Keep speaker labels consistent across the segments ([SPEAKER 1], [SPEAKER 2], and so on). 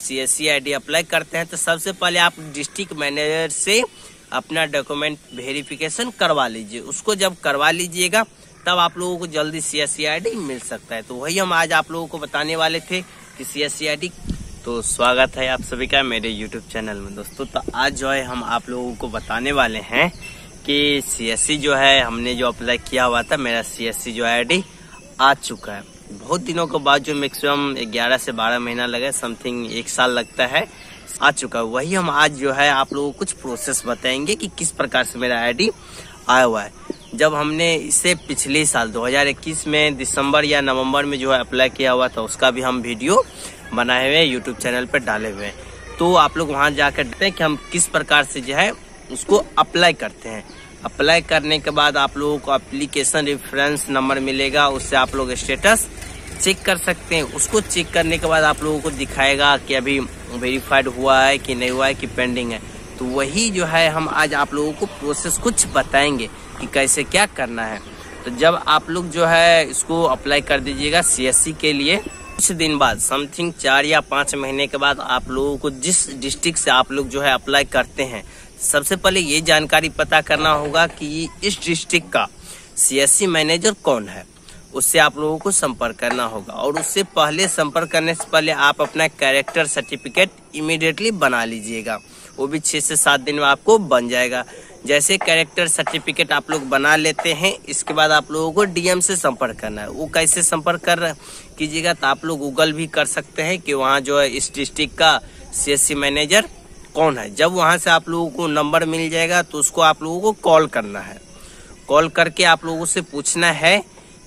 [SPEAKER 1] CSC ID apply करते हैं तो सबसे पहले आप डिस्ट्रिक्ट मैनेजर से अपना डॉक्यूमेंट वेरिफिकेशन करवा लीजिए। उसको जब करवा लीजिएगा तब आप लोगों को जल्दी CSC आईडी मिल सकता है। तो वही हम आज आप लोगों को बताने वाले थे कि CSC आईडी। तो स्वागत है आप सभी का मेरे YouTube चैनल में दोस्तों। तो आज जो है हम आप लोगों को बताने वाले हैं कि CSC जो है हमने जो अप्लाई किया हुआ था, मेरा CSC जो आईडी आ चुका है। बहुत दिनों के बाद जो मैक्सिमम 11 से 12 महीना लगे, समथिंग 1 साल लगता है, आ चुका है। वही हम आज जो है आप लोगों को कुछ प्रोसेस बताएंगे कि किस प्रकार से मेरा आईडी आया हुआ है। जब हमने इसे पिछले साल 2021 में दिसंबर या नवंबर में जो है अप्लाई किया हुआ था, उसका भी हम वीडियो बनाए हुए यूट्यूब चैनल पर डाले हुए हैं। तो आप लोग वहां जाकर देखते हैं कि हम किस प्रकार से जो है उसको अप्लाई करते हैं। अप्लाई करने के बाद आप लोगों को एप्लीकेशन रेफरेंस नंबर मिलेगा, उससे आप लोग स्टेटस चेक कर सकते हैं। उसको चेक करने के बाद आप लोगों को दिखाएगा कि अभी वेरीफाइड हुआ है कि नहीं हुआ है कि पेंडिंग है। तो वही जो है हम आज आप लोगों को प्रोसेस कुछ बताएंगे कि कैसे क्या करना है। तो जब आप लोग जो है इसको अप्लाई कर दीजिएगा CSC के लिए, कुछ दिन बाद समथिंग 4 या 5 महीने के बाद आप लोगों को जिस डिस्ट्रिक्ट से आप लोग जो है अप्लाई करते हैं, सबसे पहले ये जानकारी पता करना होगा कि इस डिस्ट्रिक्ट का CSC मैनेजर कौन है। उससे आप लोगों को संपर्क करना होगा और उससे पहले संपर्क करने से पहले आप अपना कैरेक्टर सर्टिफिकेट इमीडिएटली बना लीजिएगा। वो भी 6 से 7 दिन में आपको बन जाएगा। जैसे कैरेक्टर सर्टिफिकेट आप लोग बना लेते हैं, इसके बाद आप लोगों को DM से संपर्क करना है। वो कैसे संपर्क कीजिएगा, तो आप लोग गूगल भी कर सकते हैं कि वहाँ जो है इस डिस्ट्रिक्ट का CSC मैनेजर कौन है। जब वहाँ से आप लोगों को नंबर मिल जाएगा तो उसको आप लोगों को कॉल करना है। कॉल करके आप लोगों से पूछना है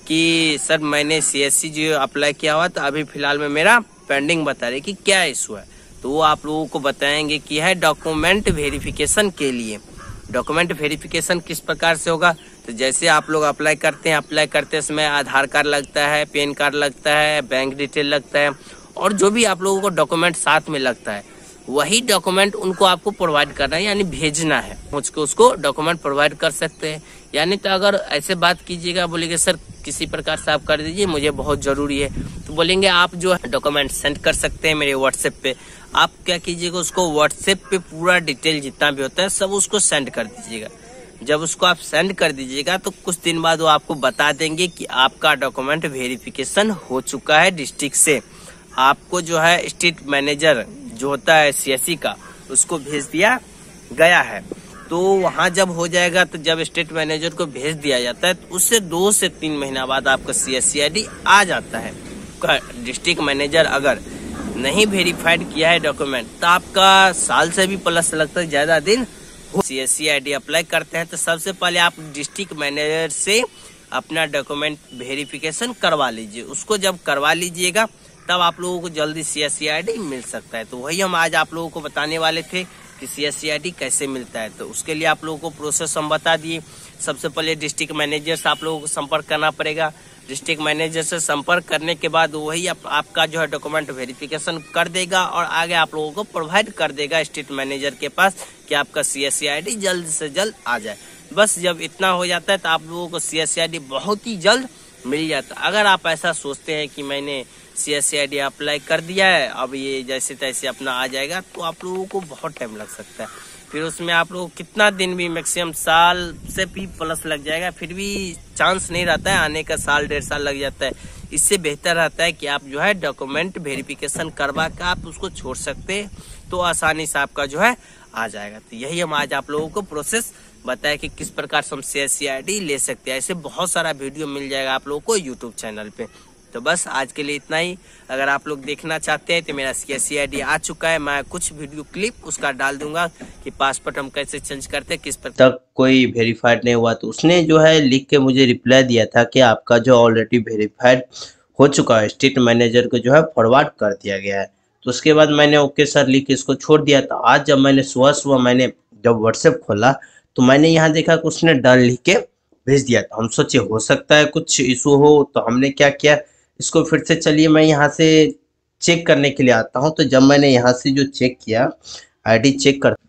[SPEAKER 1] कि सर मैंने CSC जो अप्लाई किया हुआ तो अभी फिलहाल में मेरा पेंडिंग बता रही कि क्या इशू है। तो वो आप लोगों को बताएंगे कि है डॉक्यूमेंट वेरिफिकेशन के लिए। डॉक्यूमेंट वेरिफिकेशन किस प्रकार से होगा, तो जैसे आप लोग अप्लाई करते समय आधार कार्ड लगता है, पैन कार्ड लगता है, बैंक डिटेल लगता है और जो भी आप लोगों को डॉक्यूमेंट साथ में लगता है, वही डॉक्यूमेंट उनको आपको प्रोवाइड करना है, यानी भेजना है। पहुँच के उसको डॉक्यूमेंट प्रोवाइड कर सकते हैं। यानी तो अगर ऐसे बात कीजिएगा, बोलेंगे सर किसी प्रकार से आप कर दीजिए, मुझे बहुत जरूरी है, तो बोलेंगे आप जो है डॉक्यूमेंट सेंड कर सकते हैं मेरे WhatsApp पे। आप क्या कीजिएगा, उसको WhatsApp पे पूरा डिटेल जितना भी होता है सब उसको सेंड कर दीजिएगा। जब उसको आप सेंड कर दीजिएगा तो कुछ दिन बाद वो आपको बता देंगे कि आपका डॉक्यूमेंट वेरिफिकेशन हो चुका है डिस्ट्रिक्ट से। आपको जो है स्टेट मैनेजर जो होता है CSC का, उसको भेज दिया गया है। तो वहां जब हो जाएगा, तो जब स्टेट मैनेजर को भेज दिया जाता है तो उससे 2 से 3 महीना बाद आपका CSC आईडी आ जाता है। डिस्ट्रिक्ट मैनेजर अगर नहीं वेरीफाइड किया है डॉक्यूमेंट तो आपका साल से भी प्लस लगता है, ज्यादा दिन CSC आईडी अप्लाई करते हैं तो सबसे पहले आप डिस्ट्रिक्ट मैनेजर से अपना डॉक्यूमेंट वेरिफिकेशन करवा लीजिए। उसको जब करवा लीजिएगा तब आप लोगों को जल्दी CSC आईडी मिल सकता है। तो वही हम आज आप लोगों को बताने वाले थे कि CSC आईडी कैसे मिलता है। तो उसके लिए आप लोगों को प्रोसेस हम बता दिए। सबसे पहले डिस्ट्रिक्ट मैनेजर से आप लोगों को संपर्क करना पड़ेगा। डिस्ट्रिक्ट मैनेजर से संपर्क करने के बाद वही आपका जो है डॉक्यूमेंट वेरिफिकेशन कर देगा और आगे आप लोगों को प्रोवाइड कर देगा स्टेट मैनेजर के पास कि आपका CSC आईडी जल्द से जल्द आ जाए। बस जब इतना हो जाता है तो आप लोगों को CSC आईडी बहुत ही जल्द मिल जाता है। अगर आप ऐसा सोचते हैं कि मैंने CSC आईडी अप्लाई कर दिया है, अब ये जैसे तैसे अपना आ जाएगा, तो आप लोगों को बहुत टाइम लग सकता है। फिर उसमें आप लोग कितना दिन भी, मैक्सिमम साल से भी प्लस लग जाएगा, फिर भी चांस नहीं रहता है आने का, साल 1.5 साल लग जाता है। इससे बेहतर रहता है कि आप जो है डॉक्यूमेंट वेरिफिकेशन करवा के आप उसको छोड़ सकते हैं, तो आसानी से आपका जो है आ जाएगा। तो यही हम आज आप लोगों को प्रोसेस बताया कि किस प्रकार से हम CSC आईडी ले सकते हैं। ऐसे बहुत सारा वीडियो मिल जाएगा आप लोगों को यूट्यूब चैनल पे। तो बस आज के लिए इतना ही। अगर आप लोग देखना चाहते हैं तो मेरा CSC आईडी आ चुका है, मैं कुछ वीडियो क्लिप उसका डाल दूंगा कि पासपोर्ट हम कैसे चेंज करते हैं, किस पर तक कोई वेरीफाइड नहीं हुआ। तो उसने जो है लिख के मुझे रिप्लाई दिया था कि आपका जो ऑलरेडी वेरीफाइड हो चुका है, स्टेट मैनेजर को जो है फॉरवर्ड कर दिया गया है। तो उसके बाद मैंने ओके सर लिख के इसको छोड़ दिया था। आज जब मैंने सुबह मैंने जब WhatsApp खोला तो मैंने यहाँ देखा कि उसने डन लिख के भेज दिया था। हम सोचे हो सकता है कुछ इशू हो, तो हमने क्या किया, इसको फिर से चलिए मैं यहाँ से चेक करने के लिए आता हूँ। तो जब मैंने यहाँ से जो चेक किया आईडी चेक कर,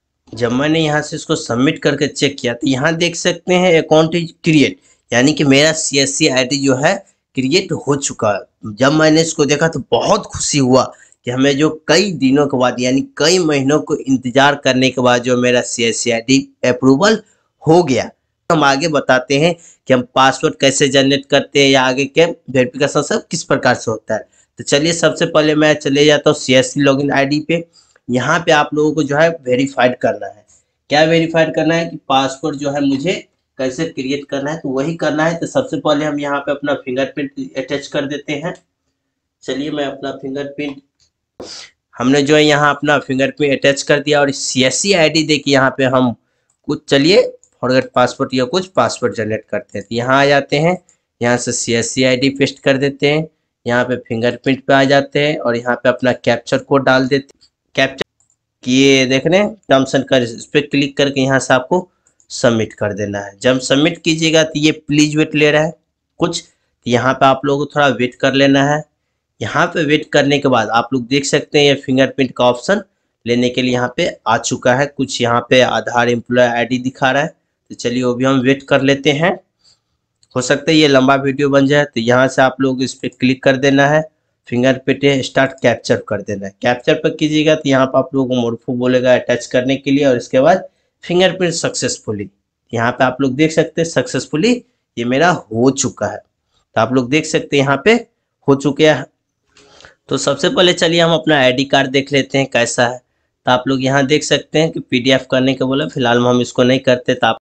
[SPEAKER 1] जब मैंने यहाँ से इसको सबमिट करके चेक किया तो यहाँ देख सकते हैं अकाउंट इज क्रिएट, यानी कि मेरा CSC आईडी जो है क्रिएट हो चुका है। जब मैंने इसको देखा तो बहुत खुशी हुआ
[SPEAKER 2] कि हमें जो कई दिनों के बाद यानी कई महीनों को इंतजार करने के बाद जो मेरा CSCID अप्रूवल हो गया। हम आगे बताते हैं कि हम पासवर्ड कैसे जनरेट करते हैं या आगे के वेरिफिकेशन सब किस प्रकार से होता है। तो चलिए सबसे पहले मैं चले जाता हूँ CSC लॉगिन ID पे। यहाँ पे आप लोगों को जो है वेरीफाइड करना है। क्या वेरीफाइड करना है कि पासवर्ड जो है मुझे कैसे क्रिएट करना है, तो वही करना है। तो सबसे पहले हम यहाँ पे अपना फिंगरप्रिंट अटैच कर देते हैं। चलिए मैं अपना फिंगरप्रिंट, हमने जो है यहाँ अपना फिंगरप्रिंट अटैच कर दिया और CSC ID देखिए यहाँ पे हम कुछ, चलिए फॉरगेट पासवर्ड या कुछ पासवर्ड जनरेट करते हैं। तो यहाँ आ जाते हैं, यहाँ से CSC ID पेस्ट कर देते हैं, यहाँ पे फिंगरप्रिंट पे आ जाते हैं और यहाँ पे अपना कैप्चर कोड डाल देते हैं। कैप्चर किए देख रहे हैं टर्म्स एंड कंडीशन, इस पर क्लिक करके यहाँ से आपको सबमिट कर देना है। जब सबमिट कीजिएगा तो ये प्लीज वेट ले रहा है कुछ, तो यहाँ पे आप लोगों को थोड़ा वेट कर लेना है। यहाँ पे वेट करने के बाद आप लोग देख सकते हैं ये फिंगरप्रिंट का ऑप्शन लेने के लिए यहाँ पे आ चुका है। कुछ यहाँ पे आधार एम्प्लॉय ID दिखा रहा है, तो चलिए वो भी हम वेट कर लेते हैं। हो सकता है ये लंबा वीडियो बन जाए, तो यहाँ से आप लोग इस पर क्लिक कर देना है, फिंगरप्रिंट स्टार्ट कैप्चर कर देना है। कैप्चर पर कीजिएगा तो यहाँ पर आप लोगों को मोरफो बोलेगा अटैच करने के लिए और इसके बाद फिंगरप्रिंट सक्सेसफुली, यहाँ पे आप लोग देख सकते हैं सक्सेसफुली ये मेरा हो चुका है। तो आप लोग देख सकते हैं यहाँ पे हो चुके हैं। तो सबसे पहले चलिए हम अपना ID कार्ड देख लेते हैं कैसा है। तो आप लोग यहाँ देख सकते हैं कि PDF करने के बोला, फिलहाल हम इसको नहीं करते। तो आप